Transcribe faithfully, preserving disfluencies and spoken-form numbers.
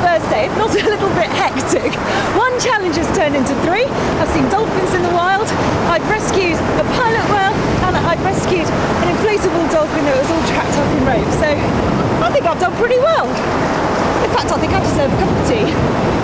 first day, if not a little bit hectic. One challenge has turned into three. I've seen dolphins in the wild, I've rescued a pilot whale, and I've rescued an inflatable dolphin that was all trapped up in ropes. So I think I've done pretty well. In fact, I think I deserve a cup of tea.